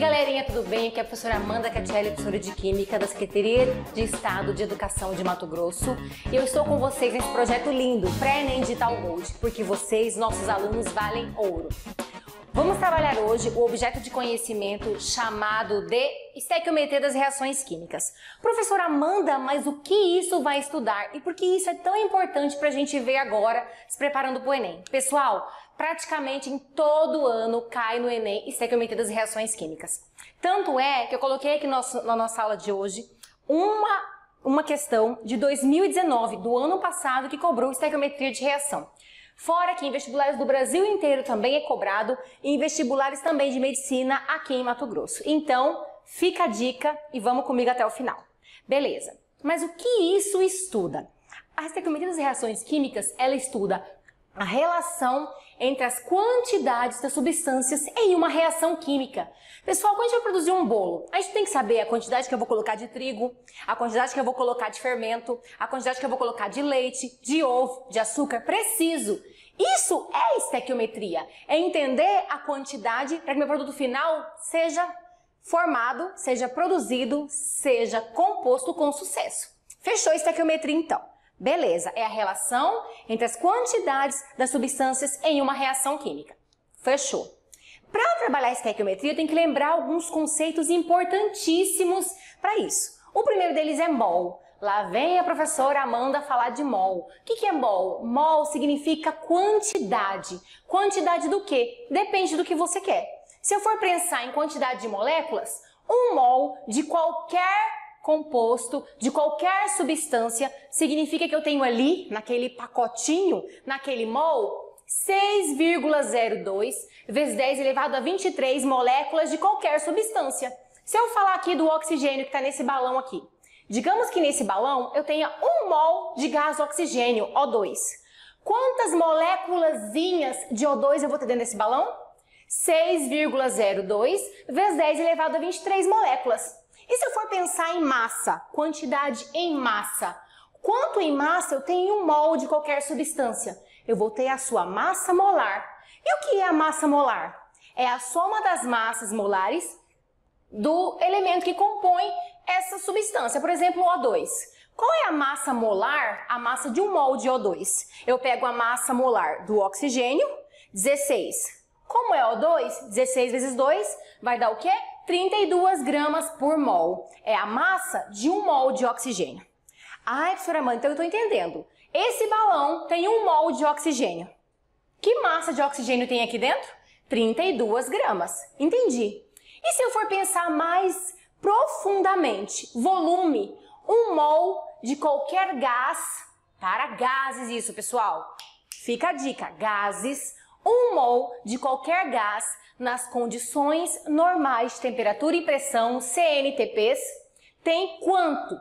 galerinha, tudo bem? Aqui é a professora Amanda Catielli, professora de Química da Secretaria de Estado de Educação de Mato Grosso. E eu estou com vocês nesse projeto lindo, Pré-ENEM Digital Gold, porque vocês, nossos alunos, valem ouro. Vamos trabalhar hoje o objeto de conhecimento chamado de estequiometria das reações químicas. Professora Amanda, mas o que isso vai estudar? E por que isso é tão importante para a gente ver agora, se preparando para o Enem? Pessoal, praticamente em todo ano cai no Enem estequiometria das reações químicas. Tanto é que eu coloquei aqui na nossa aula de hoje uma questão de 2019, do ano passado, que cobrou estequiometria de reação. Fora que em vestibulares do Brasil inteiro também é cobrado e em vestibulares também de medicina aqui em Mato Grosso. Então, fica a dica e vamos comigo até o final. Beleza, mas o que isso estuda? A estequiometria das reações químicas, ela estuda a relação entre as quantidades das substâncias em uma reação química. Pessoal, quando a gente vai produzir um bolo, a gente tem que saber a quantidade que eu vou colocar de trigo, a quantidade que eu vou colocar de fermento, a quantidade que eu vou colocar de leite, de ovo, de açúcar, preciso. Isso é estequiometria, é entender a quantidade para que meu produto final seja formado, seja produzido, seja composto com sucesso. Fechou a estequiometria então? Beleza, é a relação entre as quantidades das substâncias em uma reação química. Fechou. Para trabalhar a estequiometria, eu tenho que lembrar alguns conceitos importantíssimos para isso. O primeiro deles é mol. Lá vem a professora Amanda falar de mol. O que é mol? Mol significa quantidade. Quantidade do quê? Depende do que você quer. Se eu for pensar em quantidade de moléculas, um mol de qualquer composto, de qualquer substância, significa que eu tenho ali, naquele pacotinho, naquele mol, 6,02 vezes 10 elevado a 23 moléculas de qualquer substância. Se eu falar aqui do oxigênio que está nesse balão aqui, digamos que nesse balão eu tenha 1 mol de gás oxigênio, O2. Quantas moléculazinhas de O2 eu vou ter dentro desse balão? 6,02 vezes 10 elevado a 23 moléculas. E se eu for pensar em massa, quantidade em massa, quanto em massa eu tenho em 1 mol de qualquer substância? Eu vou ter a sua massa molar. E o que é a massa molar? É a soma das massas molares do elemento que compõe essa substância, por exemplo, o O2. Qual é a massa molar, a massa de 1 mol de O2? Eu pego a massa molar do oxigênio, 16. Como é O2? 16 vezes 2 vai dar o quê? 32 gramas por mol. É a massa de 1 mol de oxigênio. Ai, professora Amanda, então eu estou entendendo. Esse balão tem 1 mol de oxigênio. Que massa de oxigênio tem aqui dentro? 32 gramas. Entendi. E se eu for pensar mais profundamente, volume, 1 mol de qualquer gás, para gases isso, pessoal. Fica a dica, gases, 1 mol de qualquer gás nas condições normais de temperatura e pressão, CNTPs, tem quanto?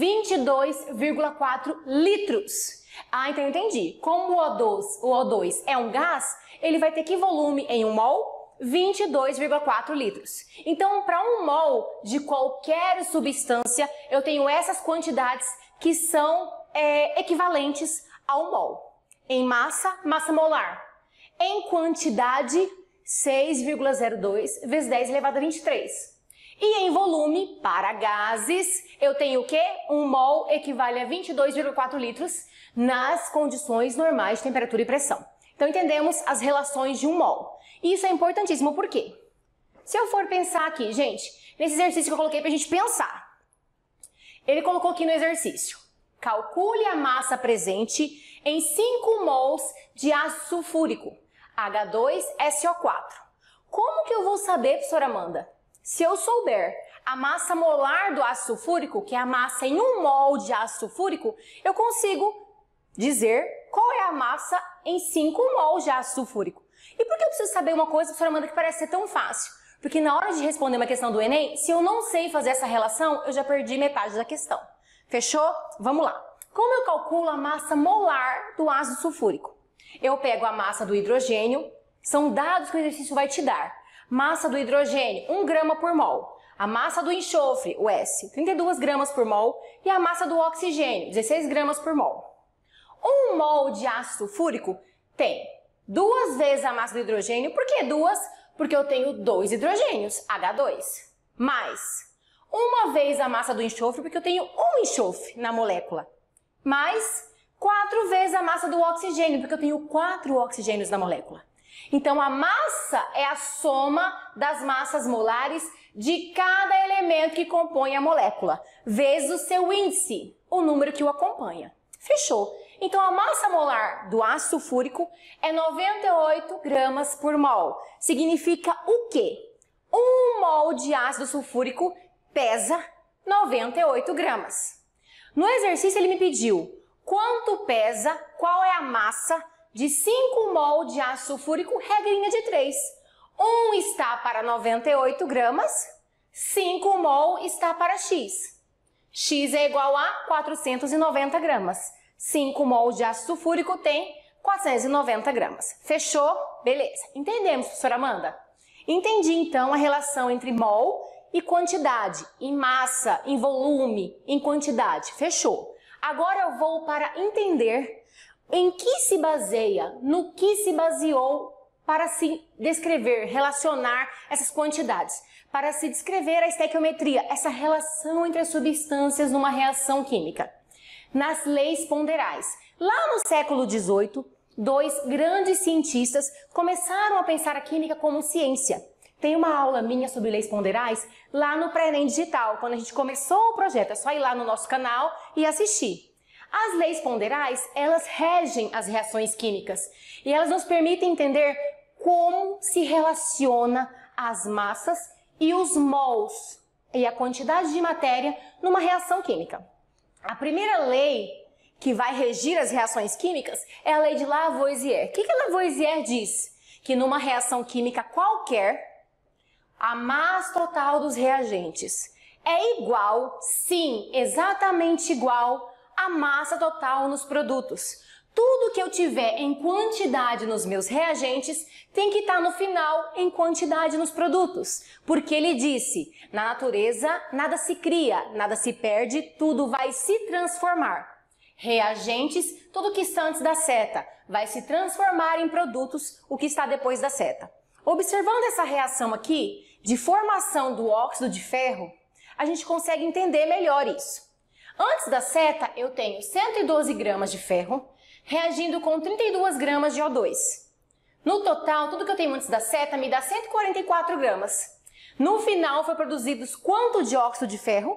22,4 litros. Ah, então eu entendi. Como o O2 é um gás, ele vai ter que volume em 1 mol? 22,4 litros. Então, para 1 mol de qualquer substância, eu tenho essas quantidades que são equivalentes a 1 mol. Em massa, massa molar. Em quantidade, 6,02 vezes 10 elevado a 23. E em volume, para gases, eu tenho o quê? 1 mol equivale a 22,4 litros nas condições normais de temperatura e pressão. Então, entendemos as relações de 1 mol. E isso é importantíssimo, por quê? Se eu for pensar aqui, gente, nesse exercício que eu coloquei para a gente pensar. Ele colocou aqui no exercício. Calcule a massa presente em 5 mols de ácido sulfúrico. H2SO4. Como que eu vou saber, professora Amanda? Se eu souber a massa molar do ácido sulfúrico, que é a massa em 1 mol de ácido sulfúrico, eu consigo dizer qual é a massa em 5 mols de ácido sulfúrico. E por que eu preciso saber uma coisa, professora Amanda, que parece ser tão fácil? Porque na hora de responder uma questão do Enem, se eu não sei fazer essa relação, eu já perdi metade da questão. Fechou? Vamos lá. Como eu calculo a massa molar do ácido sulfúrico? Eu pego a massa do hidrogênio, são dados que o exercício vai te dar. Massa do hidrogênio, 1 grama por mol. A massa do enxofre, o S, 32 gramas por mol. E a massa do oxigênio, 16 gramas por mol. 1 mol de ácido sulfúrico tem 2 vezes a massa do hidrogênio. Por que 2? porque eu tenho 2 hidrogênios, H2, mais uma vez a massa do enxofre, porque eu tenho um enxofre na molécula, mais 4 vezes a massa do oxigênio, porque eu tenho 4 oxigênios na molécula. Então, a massa é a soma das massas molares de cada elemento que compõe a molécula, vezes o seu índice, o número que o acompanha. Fechou? Então, a massa molar do ácido sulfúrico é 98 gramas por mol. Significa o quê? 1 mol de ácido sulfúrico pesa 98 gramas. No exercício, ele me pediu quanto pesa, qual é a massa de 5 mol de ácido sulfúrico, regrinha de 3. 1 está para 98 gramas, 5 mol está para X. X é igual a 490 gramas. 5 mol de ácido sulfúrico tem 490 gramas. Fechou? Beleza. Entendemos, professora Amanda? Entendi, então, a relação entre mol e quantidade, em massa, em volume, em quantidade. Fechou. Agora eu vou para entender em que se baseia, no que se baseou para se descrever, relacionar essas quantidades, para se descrever a estequiometria, essa relação entre as substâncias numa reação química. Nas leis ponderais. Lá no século XVIII, 2 grandes cientistas começaram a pensar a química como ciência. Tem uma aula minha sobre leis ponderais lá no Pré-ENEM Digital, quando a gente começou o projeto. É só ir lá no nosso canal e assistir. As leis ponderais, elas regem as reações químicas e elas nos permitem entender como se relaciona as massas e os mols e a quantidade de matéria numa reação química. A primeira lei que vai regir as reações químicas é a lei de Lavoisier. O que Lavoisier diz? Que numa reação química qualquer, a massa total dos reagentes é igual, sim, exatamente igual a massa total nos produtos. Tudo que eu tiver em quantidade nos meus reagentes tem que estar no final em quantidade nos produtos. Porque ele disse, na natureza nada se cria, nada se perde, tudo vai se transformar. Reagentes, tudo que está antes da seta, vai se transformar em produtos, o que está depois da seta. Observando essa reação aqui, de formação do óxido de ferro, a gente consegue entender melhor isso. Antes da seta, eu tenho 112 gramas de ferro, reagindo com 32 gramas de O2. No total, tudo que eu tenho antes da seta me dá 144 gramas. No final, foi produzido quanto de óxido de ferro?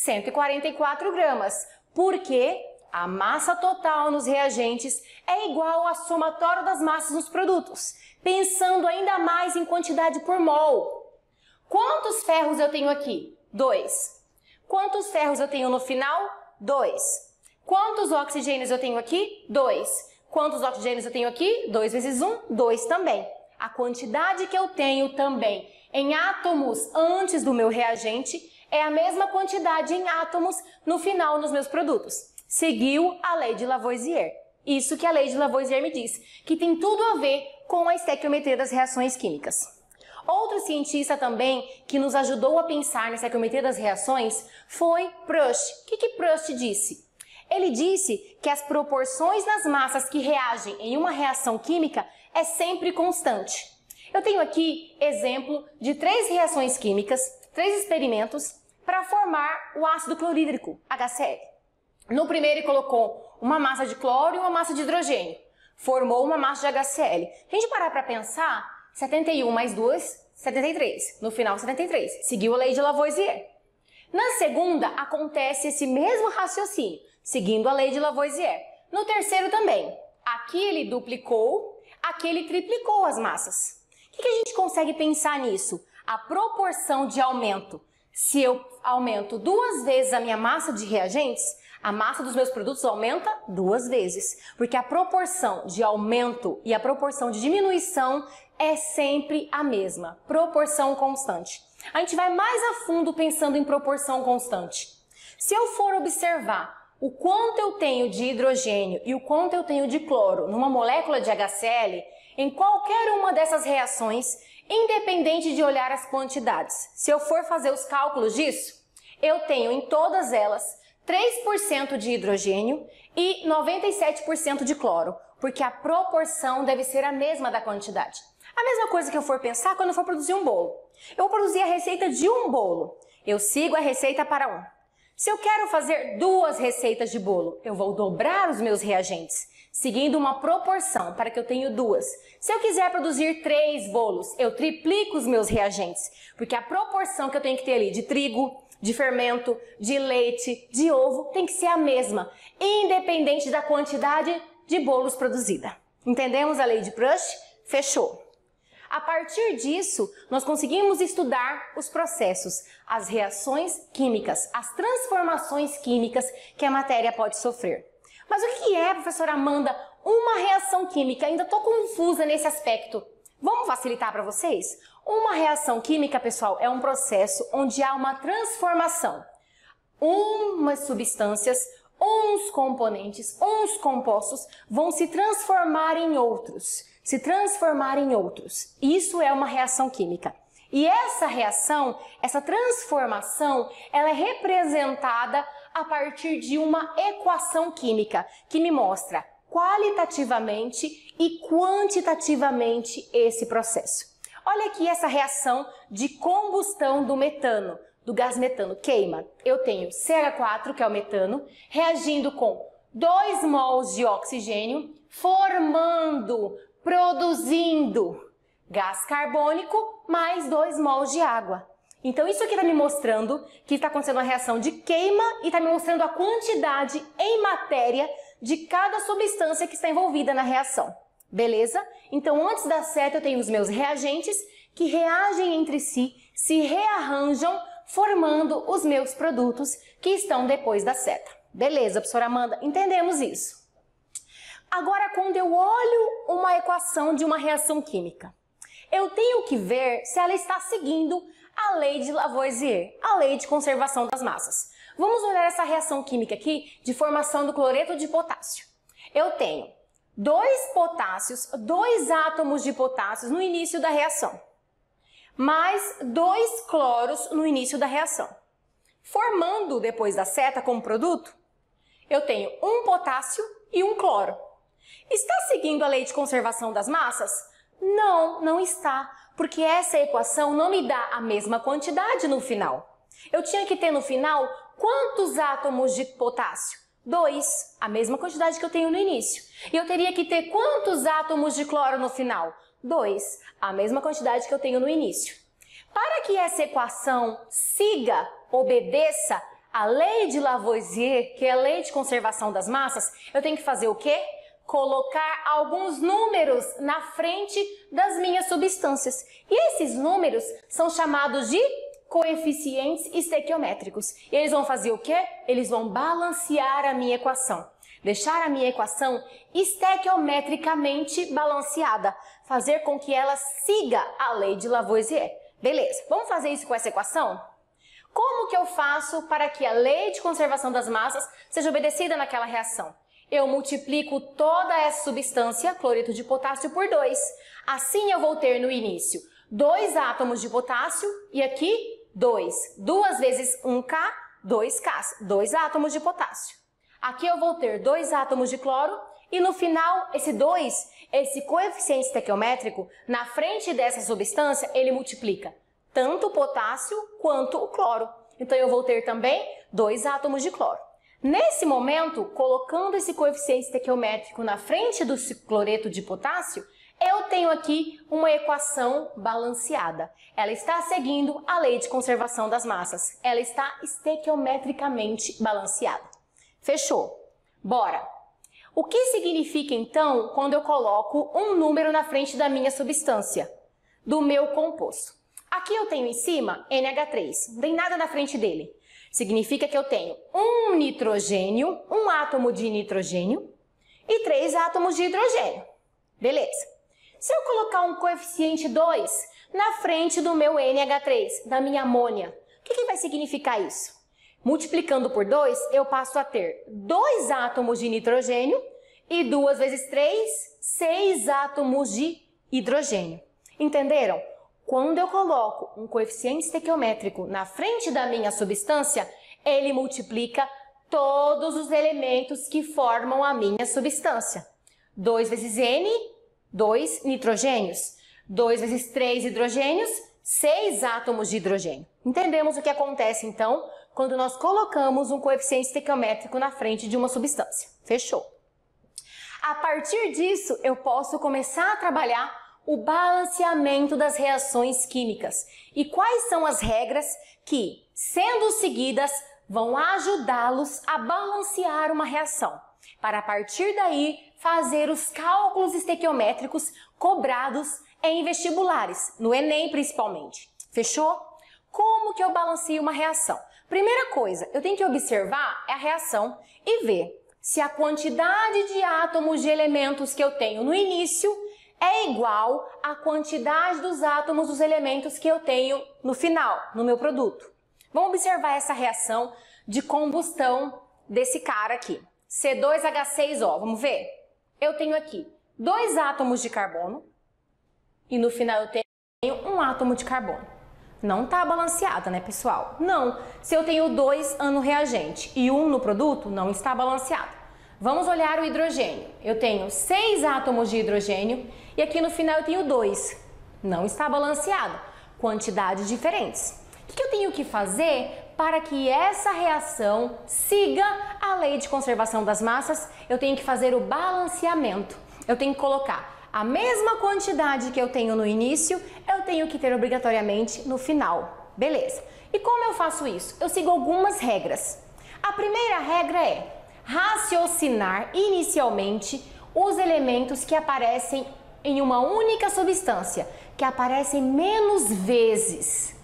144 gramas, porque a massa total nos reagentes é igual ao somatório das massas nos produtos, pensando ainda mais em quantidade por mol. Quantos ferros eu tenho aqui? 2. Quantos ferros eu tenho no final? 2. Quantos oxigênios eu tenho aqui? 2. Quantos oxigênios eu tenho aqui? 2 vezes 1, 2 também. A quantidade que eu tenho também em átomos antes do meu reagente é a mesma quantidade em átomos no final nos meus produtos. Seguiu a lei de Lavoisier. Isso que a lei de Lavoisier me diz, que tem tudo a ver com a estequiometria das reações químicas. Outro cientista também que nos ajudou a pensar na estequiometria das reações foi Proust. O que Proust disse? Ele disse que as proporções das massas que reagem em uma reação química é sempre constante. Eu tenho aqui exemplo de 3 reações químicas, 3 experimentos para formar o ácido clorídrico, HCl. No primeiro ele colocou uma massa de cloro e uma massa de hidrogênio. Formou uma massa de HCl. Se a gente parar para pensar, 71 mais 2, 73. No final, 73. Seguiu a lei de Lavoisier. Na segunda, acontece esse mesmo raciocínio, seguindo a lei de Lavoisier. No terceiro também. Aqui ele duplicou, aqui ele triplicou as massas. O que a gente consegue pensar nisso? A proporção de aumento. Se eu aumento 2 vezes a minha massa de reagentes, a massa dos meus produtos aumenta 2 vezes. Porque a proporção de aumento e a proporção de diminuição é sempre a mesma. Proporção constante. A gente vai mais a fundo pensando em proporção constante. Se eu for observar o quanto eu tenho de hidrogênio e o quanto eu tenho de cloro numa molécula de HCl, em qualquer uma dessas reações, independente de olhar as quantidades, se eu for fazer os cálculos disso, eu tenho em todas elas 3% de hidrogênio e 97% de cloro, porque a proporção deve ser a mesma da quantidade. A mesma coisa que eu for pensar quando eu for produzir um bolo. Eu vou produzir a receita de um bolo. Eu sigo a receita para um. Se eu quero fazer 2 receitas de bolo, eu vou dobrar os meus reagentes, seguindo uma proporção para que eu tenha 2. Se eu quiser produzir 3 bolos, eu triplico os meus reagentes, porque a proporção que eu tenho que ter ali de trigo, de fermento, de leite, de ovo, tem que ser a mesma, independente da quantidade de bolos produzida. Entendemos a lei de Prush? Fechou. A partir disso, nós conseguimos estudar os processos, as reações químicas, as transformações químicas que a matéria pode sofrer. Mas o que é, professora Amanda, uma reação química? Ainda estou confusa nesse aspecto. Vamos facilitar para vocês? Uma reação química, pessoal, é um processo onde há uma transformação. Umas substâncias, uns componentes, uns compostos vão se transformar em outros. Isso é uma reação química. E essa reação, essa transformação, ela é representada a partir de uma equação química que me mostra qualitativamente e quantitativamente esse processo. Olha aqui essa reação de combustão do metano, do gás metano, queima. Eu tenho CH4, que é o metano, reagindo com 2 mols de oxigênio, produzindo gás carbônico mais 2 mols de água. Então isso aqui está me mostrando que está acontecendo uma reação de queima e está me mostrando a quantidade em matéria de cada substância que está envolvida na reação. Beleza? Então antes da seta eu tenho os meus reagentes que reagem entre si, se rearranjam, formando os meus produtos que estão depois da seta. Beleza, professora Amanda? Entendemos isso. Agora, quando eu olho uma equação de uma reação química, eu tenho que ver se ela está seguindo a lei de Lavoisier, a lei de conservação das massas. Vamos olhar essa reação química aqui de formação do cloreto de potássio. Eu tenho 2 potássios, 2 átomos de potássio no início da reação, mais 2 cloros no início da reação. Formando depois da seta como produto, eu tenho 1 potássio e 1 cloro. Está seguindo a lei de conservação das massas? Não, não está, porque essa equação não me dá a mesma quantidade no final. Eu tinha que ter no final quantos átomos de potássio? 2, a mesma quantidade que eu tenho no início. E eu teria que ter quantos átomos de cloro no final? 2, a mesma quantidade que eu tenho no início. Para que essa equação siga, obedeça a lei de Lavoisier, que é a lei de conservação das massas, eu tenho que fazer o quê? Colocar alguns números na frente das minhas substâncias. E esses números são chamados de coeficientes estequiométricos. E eles vão fazer o quê? Eles vão balancear a minha equação. Deixar a minha equação estequiometricamente balanceada. Fazer com que ela siga a lei de Lavoisier. Beleza, vamos fazer isso com essa equação? Como que eu faço para que a lei de conservação das massas seja obedecida naquela reação? Eu multiplico toda essa substância, cloreto de potássio, por 2. Assim eu vou ter no início 2 átomos de potássio e aqui 2. 2 vezes 1K, 2K, 2 átomos de potássio. Aqui eu vou ter 2 átomos de cloro e no final esse 2, esse coeficiente estequiométrico, na frente dessa substância, ele multiplica tanto o potássio quanto o cloro. Então eu vou ter também 2 átomos de cloro. Nesse momento, colocando esse coeficiente estequiométrico na frente do cloreto de potássio, eu tenho aqui uma equação balanceada. Ela está seguindo a lei de conservação das massas. Ela está estequiometricamente balanceada. Fechou? Bora! O que significa então quando eu coloco um número na frente da minha substância, do meu composto? Aqui eu tenho em cima NH3, não tem nada na frente dele. Significa que eu tenho um nitrogênio, um átomo de nitrogênio e 3 átomos de hidrogênio. Beleza. Se eu colocar um coeficiente 2 na frente do meu NH3, da minha amônia, o que vai significar isso? Multiplicando por 2, eu passo a ter 2 átomos de nitrogênio e 2 vezes 3, 6 átomos de hidrogênio. Entenderam? Quando eu coloco um coeficiente estequiométrico na frente da minha substância, ele multiplica todos os elementos que formam a minha substância. 2 vezes N, 2 nitrogênios. 2 vezes 3 hidrogênios, 6 átomos de hidrogênio. Entendemos o que acontece, então, quando nós colocamos um coeficiente estequiométrico na frente de uma substância. Fechou. A partir disso, eu posso começar a trabalhar o balanceamento das reações químicas. E quais são as regras que, sendo seguidas, vão ajudá-los a balancear uma reação, para a partir daí fazer os cálculos estequiométricos cobrados em vestibulares, no Enem principalmente. Fechou? Como que eu balanceio uma reação? Primeira coisa, eu tenho que observar a reação e ver se a quantidade de átomos de elementos que eu tenho no início é igual à quantidade dos átomos dos elementos que eu tenho no final, no meu produto. Vamos observar essa reação de combustão desse cara aqui. C2H6O, vamos ver? Eu tenho aqui 2 átomos de carbono e no final eu tenho 1 átomo de carbono. Não está balanceada, né, pessoal? Não. Se eu tenho 2 no reagente e 1 no produto, não está balanceado. Vamos olhar o hidrogênio. Eu tenho 6 átomos de hidrogênio e aqui no final eu tenho 2. Não está balanceado. Quantidades diferentes. O que eu tenho que fazer para que essa reação siga a lei de conservação das massas? Eu tenho que fazer o balanceamento. Eu tenho que colocar a mesma quantidade que eu tenho no início, eu tenho que ter obrigatoriamente no final. Beleza. E como eu faço isso? Eu sigo algumas regras. A primeira regra é raciocinar inicialmente os elementos que aparecem em uma única substância, que aparecem menos vezes,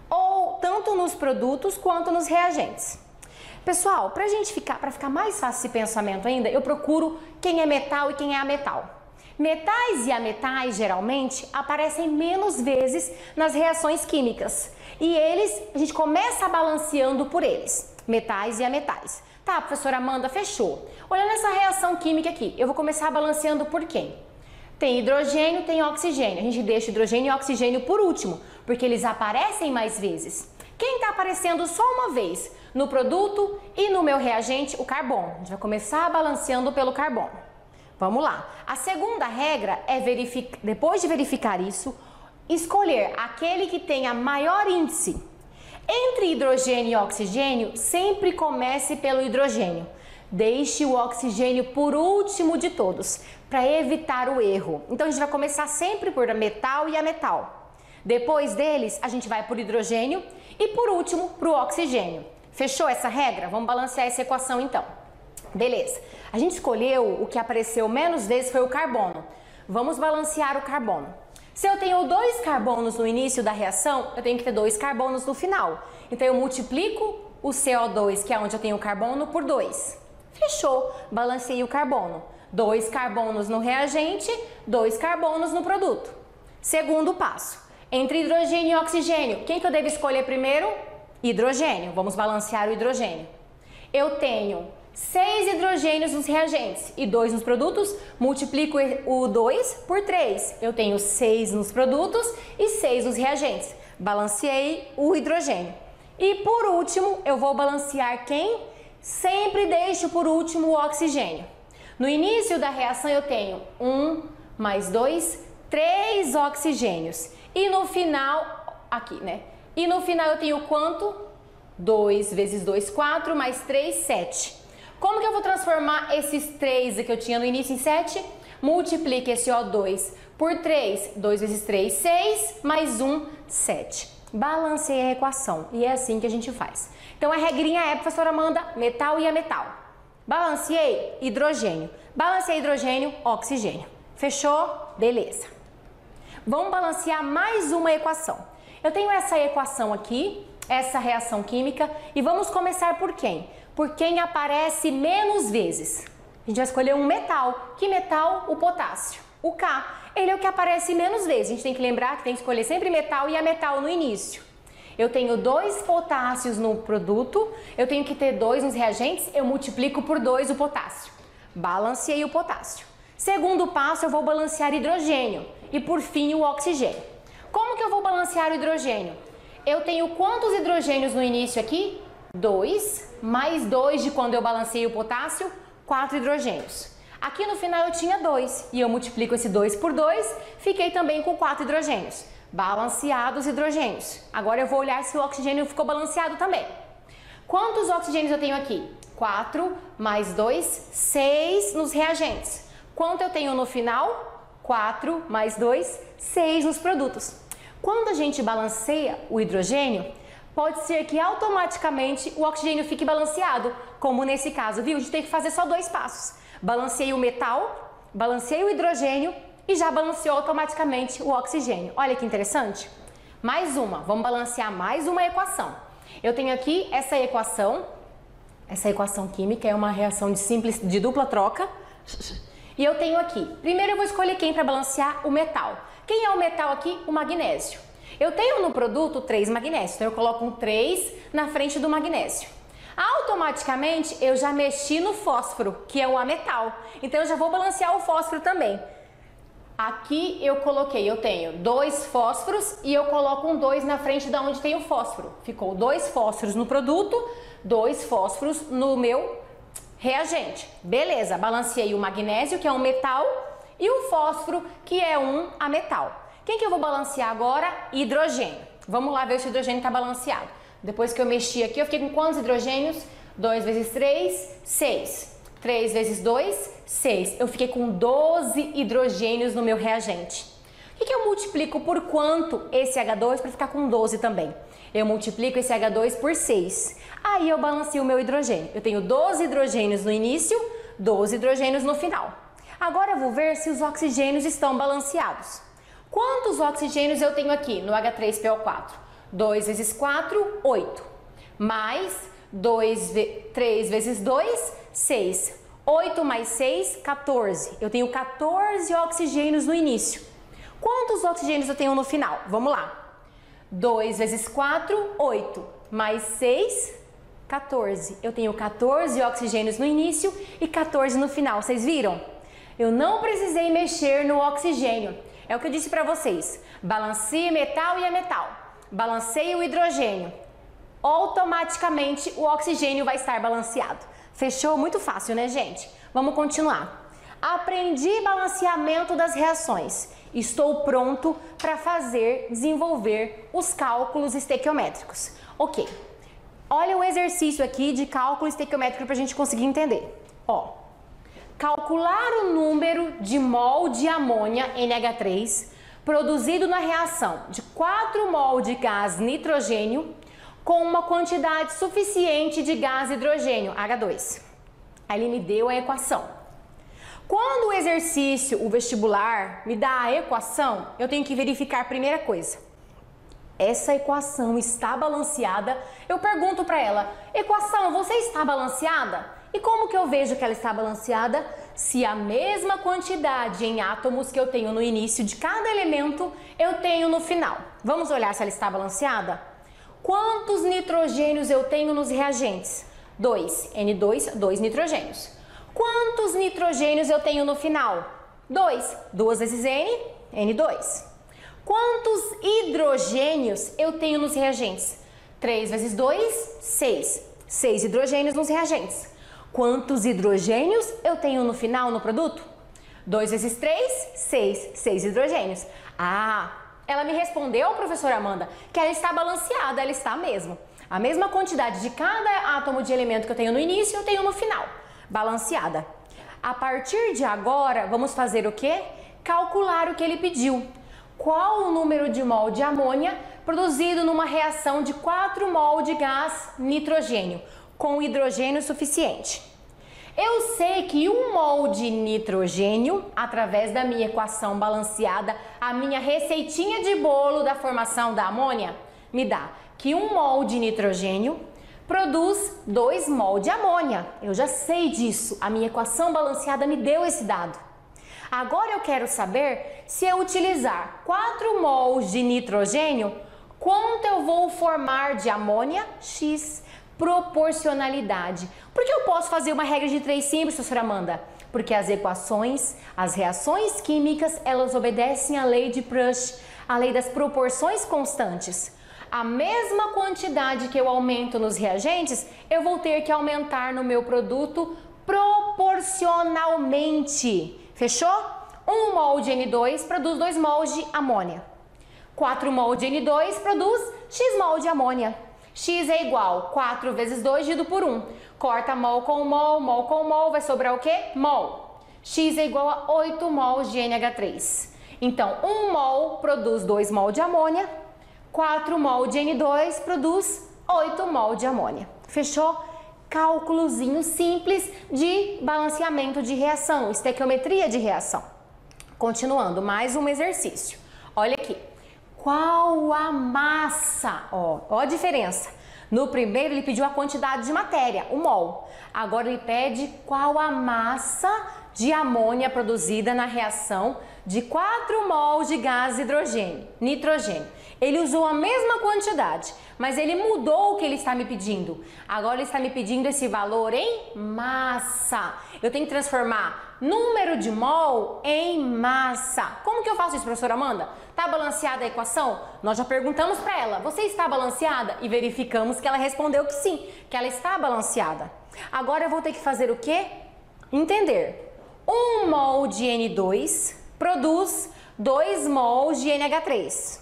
ou tanto nos produtos quanto nos reagentes. Pessoal, para ficar mais fácil esse pensamento ainda, eu procuro quem é metal e quem é ametal. Metais e ametais geralmente aparecem menos vezes nas reações químicas e a gente começa balanceando por eles, metais e ametais. Tá, professora Amanda, fechou. Olhando essa reação química aqui, eu vou começar balanceando por quem? Tem hidrogênio, tem oxigênio. A gente deixa hidrogênio e oxigênio por último, porque eles aparecem mais vezes. Quem está aparecendo só uma vez no produto e no meu reagente? O carbono. A gente vai começar balanceando pelo carbono. Vamos lá. A segunda regra é depois de verificar isso, escolher aquele que tenha maior índice. Entre hidrogênio e oxigênio, sempre comece pelo hidrogênio. Deixe o oxigênio por último de todos, para evitar o erro. Então a gente vai começar sempre por metal e ametal. Depois deles, a gente vai por hidrogênio e por último para o oxigênio. Fechou essa regra? Vamos balancear essa equação então. Beleza. A gente escolheu o que apareceu menos vezes foi o carbono. Vamos balancear o carbono. Se eu tenho 2 carbonos no início da reação, eu tenho que ter 2 carbonos no final. Então eu multiplico o CO2, que é onde eu tenho o carbono, por 2. Fechou. Balanceei o carbono. 2 carbonos no reagente, 2 carbonos no produto. Segundo passo. Entre hidrogênio e oxigênio, quem que eu devo escolher primeiro? Hidrogênio. Vamos balancear o hidrogênio. Eu tenho 6 hidrogênios nos reagentes e 2 nos produtos, multiplico o 2 por 3. Eu tenho 6 nos produtos e 6 nos reagentes. Balanceei o hidrogênio. E por último, eu vou balancear quem? Sempre deixo por último o oxigênio. No início da reação eu tenho 1 mais 2, 3 oxigênios. E no final, aqui, né? E no final eu tenho quanto? 2 vezes 2, 4, mais 3, 7. Como que eu vou transformar esses 3 que eu tinha no início em 7? Multiplique esse O2 por 3. 2 vezes 3, 6, mais 1, 7. Balanceei a equação e é assim que a gente faz. Então a regrinha é, professora Amanda, metal e ametal. Balanceei hidrogênio. Balanceei hidrogênio, oxigênio. Fechou? Beleza. Vamos balancear mais uma equação. Eu tenho essa equação aqui, essa reação química, e vamos começar por quem? Por quem aparece menos vezes. A gente vai escolher um metal. Que metal? O potássio. O K. Ele é o que aparece menos vezes. A gente tem que lembrar que tem que escolher sempre metal e ametal no início. Eu tenho 2 potássios no produto, eu tenho que ter 2 nos reagentes, eu multiplico por 2 o potássio. Balanceei o potássio. Segundo passo, eu vou balancear hidrogênio e por fim o oxigênio. Como que eu vou balancear o hidrogênio? Eu tenho quantos hidrogênios no início aqui? 2, mais 2 de quando eu balancei o potássio, 4 hidrogênios. Aqui no final eu tinha 2 e eu multiplico esse 2 por 2, fiquei também com 4 hidrogênios. Balanceados hidrogênios. Agora eu vou olhar se o oxigênio ficou balanceado também. Quantos oxigênios eu tenho aqui? 4 mais 2, 6 nos reagentes. Quanto eu tenho no final? 4 mais 2, 6 nos produtos. Quando a gente balanceia o hidrogênio, pode ser que automaticamente o oxigênio fique balanceado, como nesse caso, viu? A gente tem que fazer só 2 passos. Balanceei o metal, balanceei o hidrogênio e já balanceou automaticamente o oxigênio. Olha que interessante. Mais uma, vamos balancear mais uma equação. Eu tenho aqui essa equação química é uma reação de dupla troca. E eu tenho aqui, primeiro eu vou escolher quem para balancear o metal. Quem é o metal aqui? O magnésio. Eu tenho no produto 3 magnésios, então eu coloco um 3 na frente do magnésio. Automaticamente eu já mexi no fósforo, que é o ametal. Então eu já vou balancear o fósforo também. Aqui eu tenho 2 fósforos e eu coloco um 2 na frente da onde tem o fósforo. Ficou 2 fósforos no produto, 2 fósforos no meu reagente. Beleza, balanceei o magnésio, que é um metal, e o fósforo, que é um ametal. Quem que eu vou balancear agora? Hidrogênio. Vamos lá ver se o hidrogênio está balanceado. Depois que eu mexi aqui, eu fiquei com quantos hidrogênios? 2 vezes 3, 6. 3 vezes 2, 6. Eu fiquei com 12 hidrogênios no meu reagente. O que eu multiplico por quanto esse H2 para ficar com 12 também? Eu multiplico esse H2 por 6. Aí eu balanceio o meu hidrogênio. Eu tenho 12 hidrogênios no início, 12 hidrogênios no final. Agora eu vou ver se os oxigênios estão balanceados. Quantos oxigênios eu tenho aqui no H3PO4? 2 vezes 4, 8. Mais 3 vezes 2, 6. 8 mais 6, 14. Eu tenho 14 oxigênios no início. Quantos oxigênios eu tenho no final? Vamos lá. 2 vezes 4, 8. Mais 6, 14. Eu tenho 14 oxigênios no início e 14 no final. Vocês viram? Eu não precisei mexer no oxigênio. É o que eu disse para vocês. Balanceie metal e ametal. Balanceie o hidrogênio. Automaticamente o oxigênio vai estar balanceado. Fechou? Muito fácil, né, gente? Vamos continuar. Aprendi balanceamento das reações. Estou pronto para desenvolver os cálculos estequiométricos. Ok. Olha o exercício aqui de cálculo estequiométrico para a gente conseguir entender. Ó. Calcular o número de mol de amônia NH3 produzido na reação de 4 mol de gás nitrogênio com uma quantidade suficiente de gás hidrogênio, H2. Aí ele me deu a equação. Quando o exercício, o vestibular, me dá a equação, eu tenho que verificar a primeira coisa. Essa equação está balanceada? Eu pergunto para ela, equação, você está balanceada? E como que eu vejo que ela está balanceada? Se a mesma quantidade em átomos que eu tenho no início de cada elemento, eu tenho no final. Vamos olhar se ela está balanceada? Quantos nitrogênios eu tenho nos reagentes? 2. N2, 2 nitrogênios. Quantos nitrogênios eu tenho no final? 2. 2 vezes N, N2. Quantos hidrogênios eu tenho nos reagentes? 3 vezes 2, 6. 6 hidrogênios nos reagentes. Quantos hidrogênios eu tenho no final, no produto? 2 vezes 3, 6. 6 hidrogênios. Ah, ela me respondeu, professora Amanda, que ela está balanceada, ela está mesmo. A mesma quantidade de cada átomo de elemento que eu tenho no início, eu tenho no final. Balanceada. A partir de agora, vamos fazer o quê? Calcular o que ele pediu. Qual o número de mol de amônia produzido numa reação de 4 mol de gás nitrogênio com hidrogênio suficiente? Eu sei que 1 mol de nitrogênio, através da minha equação balanceada, a minha receitinha de bolo da formação da amônia, me dá que 1 mol de nitrogênio produz 2 mol de amônia. Eu já sei disso, a minha equação balanceada me deu esse dado. Agora eu quero saber, se eu utilizar 4 mols de nitrogênio, quanto eu vou formar de amônia? X. Proporcionalidade. Por que eu posso fazer uma regra de 3 simples, professora Amanda? Porque as equações, as reações químicas, elas obedecem à lei de Prush, a lei das proporções constantes. A mesma quantidade que eu aumento nos reagentes, eu vou ter que aumentar no meu produto proporcionalmente. proporcionalmente. Fechou? 1 mol de N2 produz 2 mols de amônia. 4 mol de N2 produz X mol de amônia. X é igual 4 vezes 2 dividido por 1. Corta mol com mol, vai sobrar o quê? Mol. X é igual a 8 mols de NH3. Então, 1 mol produz 2 mol de amônia, 4 mol de N2 produz 8 mol de amônia. Fechou? Cálculozinho simples de balanceamento de reação, estequiometria de reação. Continuando, mais um exercício. Olha aqui. Qual a massa? Ó a diferença. No primeiro ele pediu a quantidade de matéria, o mol. Agora ele pede qual a massa de amônia produzida na reação de 4 mols de gás nitrogênio. Ele usou a mesma quantidade, mas ele mudou o que ele está me pedindo. Agora ele está me pedindo esse valor em massa. Eu tenho que transformar número de mol em massa. Como que eu faço isso, professora Amanda? Está balanceada a equação? Nós já perguntamos para ela, você está balanceada? E verificamos que ela respondeu que sim, que ela está balanceada. Agora eu vou ter que fazer o quê? Entender. 1 mol de N2 produz 2 mols de NH3.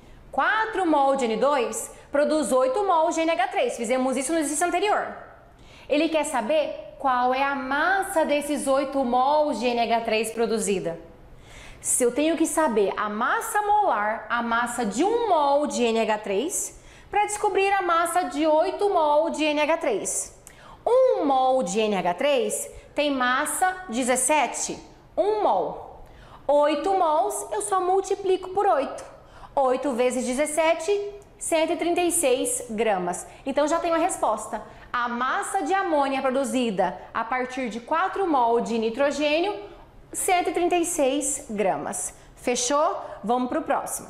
4 mol de N2 produz 8 mols de NH3. Fizemos isso no exercício anterior. Ele quer saber qual é a massa desses 8 mols de NH3 produzida. Se eu tenho que saber a massa molar, a massa de 1 mol de NH3, para descobrir a massa de 8 mol de NH3. 1 mol de NH3 tem massa 17, 1 mol. 8 mols eu só multiplico por 8. 8 vezes 17, 136 gramas. Então já tenho a resposta. A massa de amônia produzida a partir de 4 mol de nitrogênio, 136 gramas. Fechou? Vamos para o próximo.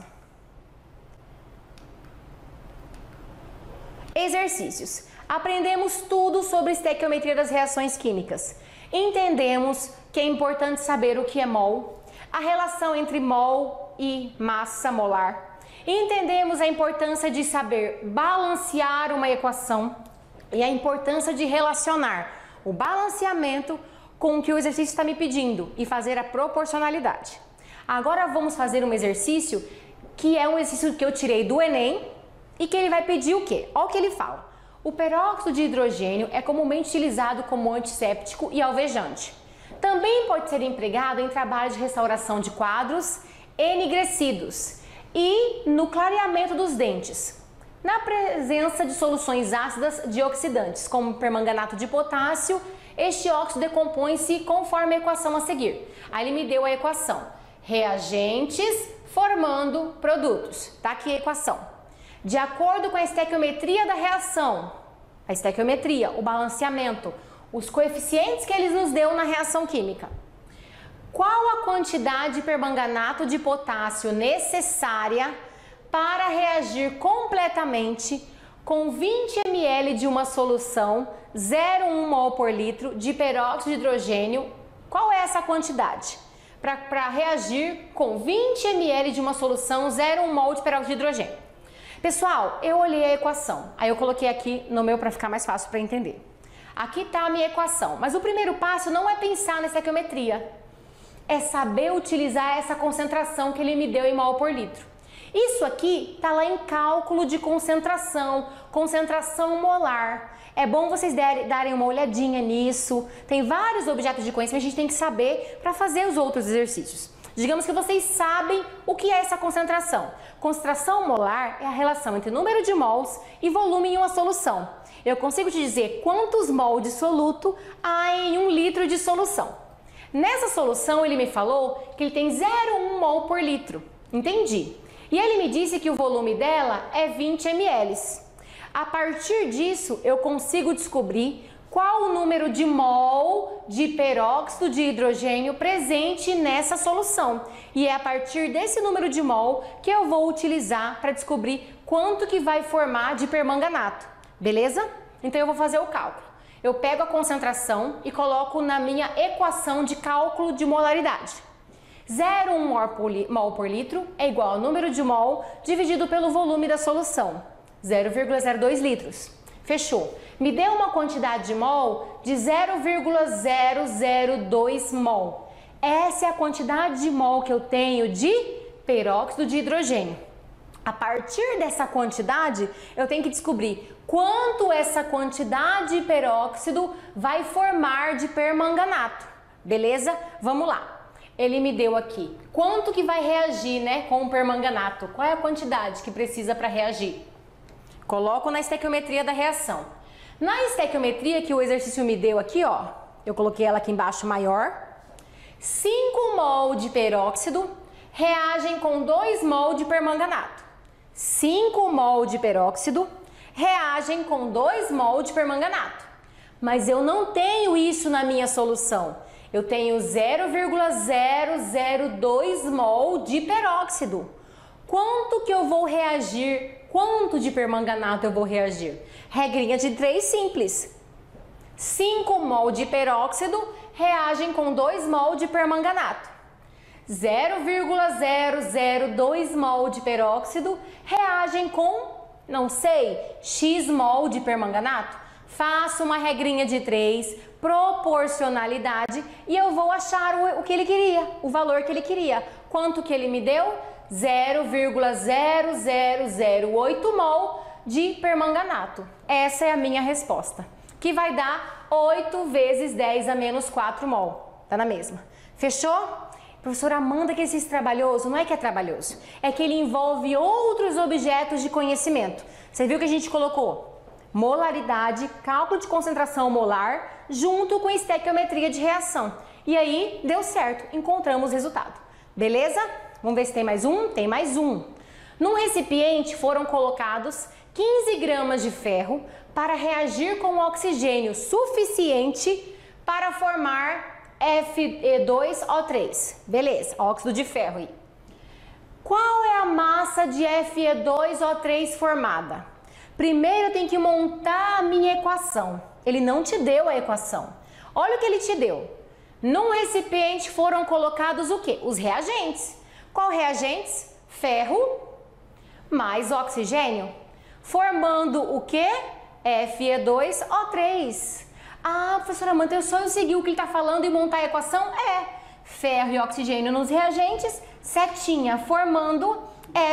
Exercícios. Aprendemos tudo sobre estequiometria das reações químicas. Entendemos que é importante saber o que é mol, a relação entre mol e massa molar. Entendemos a importância de saber balancear uma equação e a importância de relacionar o balanceamento com o que o exercício está me pedindo e fazer a proporcionalidade. Agora vamos fazer um exercício que é um exercício que eu tirei do Enem e que ele vai pedir o quê? Olha o que ele fala. O peróxido de hidrogênio é comumente utilizado como antisséptico e alvejante. Também pode ser empregado em trabalho de restauração de quadros enegrecidos e no clareamento dos dentes. Na presença de soluções ácidas de oxidantes, como permanganato de potássio, este óxido decompõe-se conforme a equação a seguir. Aí ele me deu a equação. Reagentes formando produtos. Tá aqui a equação. De acordo com a estequiometria da reação, a estequiometria, o balanceamento, os coeficientes que ele nos deu na reação química. Qual a quantidade de permanganato de potássio necessária para reagir completamente com 20 ml de uma solução 0,1 mol por litro de peróxido de hidrogênio? Qual é essa quantidade? Para reagir com 20 ml de uma solução 0,1 mol de peróxido de hidrogênio. Pessoal, eu olhei a equação, aí eu coloquei aqui no meu para ficar mais fácil para entender. Aqui está a minha equação, mas o primeiro passo não é pensar na estequiometria, é saber utilizar essa concentração que ele me deu em mol por litro. Isso aqui está lá em cálculo de concentração, concentração molar. É bom vocês darem uma olhadinha nisso. Tem vários objetos de conhecimento que a gente tem que saber para fazer os outros exercícios. Digamos que vocês sabem o que é essa concentração. Concentração molar é a relação entre número de mols e volume em uma solução. Eu consigo te dizer quantos mol de soluto há em 1 litro de solução. Nessa solução ele me falou que ele tem 0,1 mol por litro. Entendi. E ele me disse que o volume dela é 20 ml. A partir disso, eu consigo descobrir qual o número de mol de peróxido de hidrogênio presente nessa solução. E é a partir desse número de mol que eu vou utilizar para descobrir quanto que vai formar de permanganato. Beleza? Então eu vou fazer o cálculo. Eu pego a concentração e coloco na minha equação de cálculo de molaridade. 0,1 mol por litro é igual ao número de mol dividido pelo volume da solução, 0,02 litros. Fechou. Me deu uma quantidade de mol de 0,002 mol. Essa é a quantidade de mol que eu tenho de peróxido de hidrogênio. A partir dessa quantidade, eu tenho que descobrir quanto essa quantidade de peróxido vai formar de permanganato. Beleza? Vamos lá. Ele me deu aqui quanto que vai reagir, né, com o permanganato. Qual é a quantidade que precisa para reagir? Coloco na estequiometria da reação. Na estequiometria que o exercício me deu aqui, ó, eu coloquei ela aqui embaixo maior. 5 mol de peróxido reagem com 2 mol de permanganato. 5 mol de peróxido reagem com 2 mol de permanganato. Mas eu não tenho isso na minha solução. Eu tenho 0,002 mol de peróxido. Quanto que eu vou reagir? Quanto de permanganato eu vou reagir? Regrinha de 3 simples. 5 mol de peróxido reagem com 2 mol de permanganato. 0,002 mol de peróxido reagem com, não sei, X mol de permanganato. Faço uma regrinha de 3, proporcionalidade, e eu vou achar o que ele queria, o valor que ele queria. Quanto que ele me deu? 0,0008 mol de permanganato. Essa é a minha resposta, que vai dar 8 vezes 10 a menos 4 mol. Tá na mesma. Fechou? Professora Amanda, que esse trabalhoso, não é que é trabalhoso, é que ele envolve outros objetos de conhecimento. Você viu que a gente colocou molaridade, cálculo de concentração molar, junto com estequiometria de reação. E aí, deu certo, encontramos o resultado. Beleza? Vamos ver se tem mais um? Tem mais um. Num recipiente foram colocados 15 gramas de ferro para reagir com oxigênio suficiente para formar Fe2O3. Beleza, óxido de ferro aí. Qual é a massa de Fe2O3 formada? Primeiro eu tenho que montar a minha equação. Ele não te deu a equação. Olha o que ele te deu. Num recipiente foram colocados o quê? Os reagentes. Qual reagentes? Ferro mais oxigênio, formando o quê? Fe2O3. Ah, professora Amanda, eu só seguir o que ele está falando e montar a equação? Ferro e oxigênio nos reagentes, setinha, formando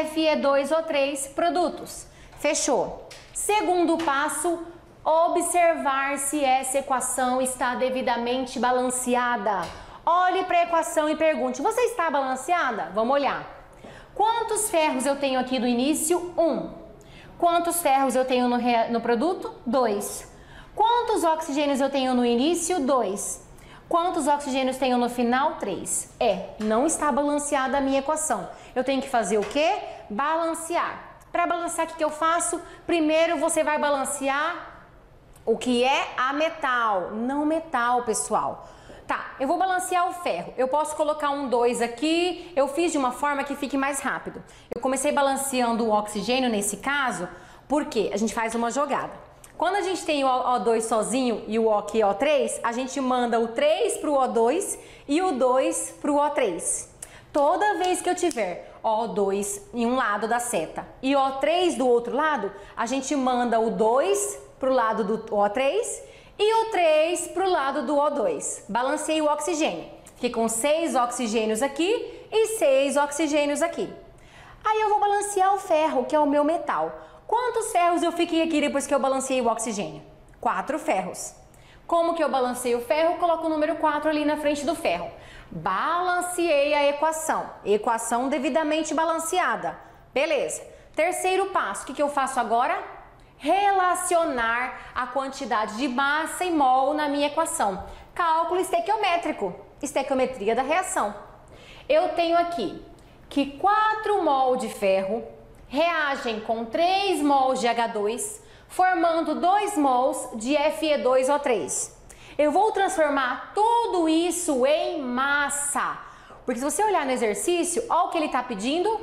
Fe2O3 produtos. Fechou. Segundo passo, observar se essa equação está devidamente balanceada. Olhe para a equação e pergunte, você está balanceada? Vamos olhar. Quantos ferros eu tenho aqui no início? 1. Quantos ferros eu tenho no produto? 2. Quantos oxigênios eu tenho no início? 2. Quantos oxigênios tenho no final? 3. Não está balanceada a minha equação. Eu tenho que fazer o quê? Balancear. Para balancear, o que eu faço? Primeiro você vai balancear o que é a metal, não metal, pessoal. Tá, eu vou balancear o ferro. Eu posso colocar um 2 aqui, eu fiz de uma forma que fique mais rápido. Eu comecei balanceando o oxigênio nesse caso, porque a gente faz uma jogada. Quando a gente tem o O2 sozinho e o O aqui, O3, a gente manda o 3 para o O2 e o 2 para o O3. Toda vez que eu tiver O2 em um lado da seta e O3 do outro lado, a gente manda o 2 para o lado do O3 e o 3 para o lado do O2. Balancei o oxigênio. Fiquei com 6 oxigênios aqui e 6 oxigênios aqui. Aí eu vou balancear o ferro, que é o meu metal. Quantos ferros eu fiquei aqui depois que eu balanceei o oxigênio? 4 ferros. Como que eu balancei o ferro? Coloco o número 4 ali na frente do ferro. Balanceei a equação. Equação devidamente balanceada. Beleza. Terceiro passo, o que eu faço agora? Relacionar a quantidade de massa em mol na minha equação. Cálculo estequiométrico, estequiometria da reação. Eu tenho aqui que 4 mol de ferro reagem com 3 mols de H2, formando 2 mols de Fe2O3. Eu vou transformar tudo isso em massa, porque se você olhar no exercício, olha o que ele está pedindo.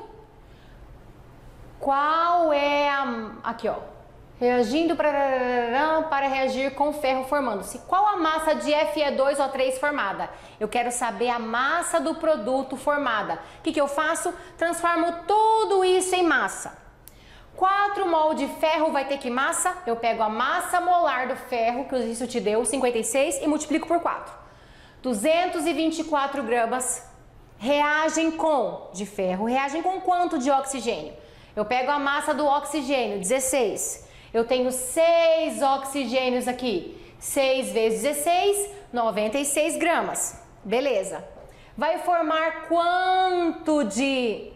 Qual é a... Aqui, ó. Reagindo para reagir com ferro formando-se. Qual a massa de Fe2O3 formada? Eu quero saber a massa do produto formada. O que eu faço? Transformo tudo isso em massa. 4 mol de ferro vai ter que massa? Eu pego a massa molar do ferro, que isso te deu 56, e multiplico por 4. 224 gramas reagem com, de ferro, reagem com quanto de oxigênio? Eu pego a massa do oxigênio, 16. Eu tenho 6 oxigênios aqui. 6 vezes 16, 96 gramas. Beleza. Vai formar quanto de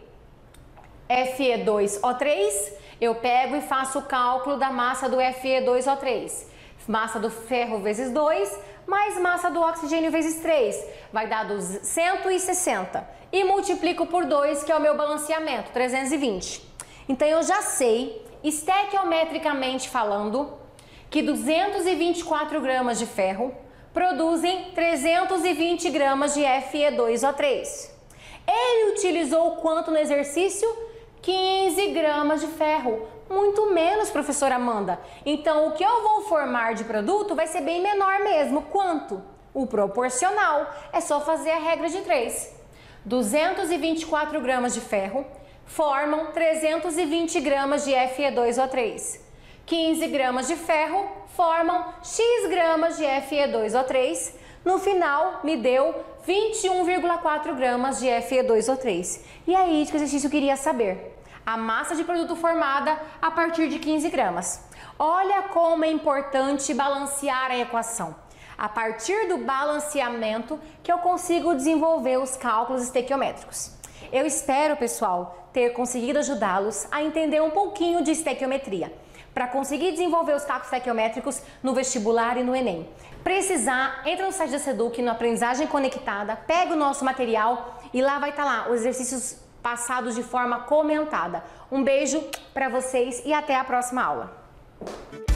Fe2O3? Eu pego e faço o cálculo da massa do Fe2O3. Massa do ferro vezes 2, mais massa do oxigênio vezes 3. Vai dar 160. E multiplico por 2, que é o meu balanceamento, 320. Então eu já sei, estequiometricamente falando, que 224 gramas de ferro produzem 320 gramas de Fe2O3. Ele utilizou quanto no exercício? 15 gramas de ferro. Muito menos, professora Amanda. Então, o que eu vou formar de produto vai ser bem menor mesmo. Quanto? O proporcional. É só fazer a regra de 3. 224 gramas de ferro formam 320 gramas de Fe2O3. 15 gramas de ferro formam X gramas de Fe2O3. No final, me deu 21,4 gramas de Fe2O3. E aí, que exercício eu queria saber? A massa de produto formada a partir de 15 gramas. Olha como é importante balancear a equação. A partir do balanceamento que eu consigo desenvolver os cálculos estequiométricos. Eu espero, pessoal, ter conseguido ajudá-los a entender um pouquinho de estequiometria, para conseguir desenvolver os cálculos estequiométricos no vestibular e no Enem. Precisar, entra no site da Seduc, no Aprendizagem Conectada, pega o nosso material e lá vai estar lá os exercícios passados de forma comentada. Um beijo para vocês e até a próxima aula.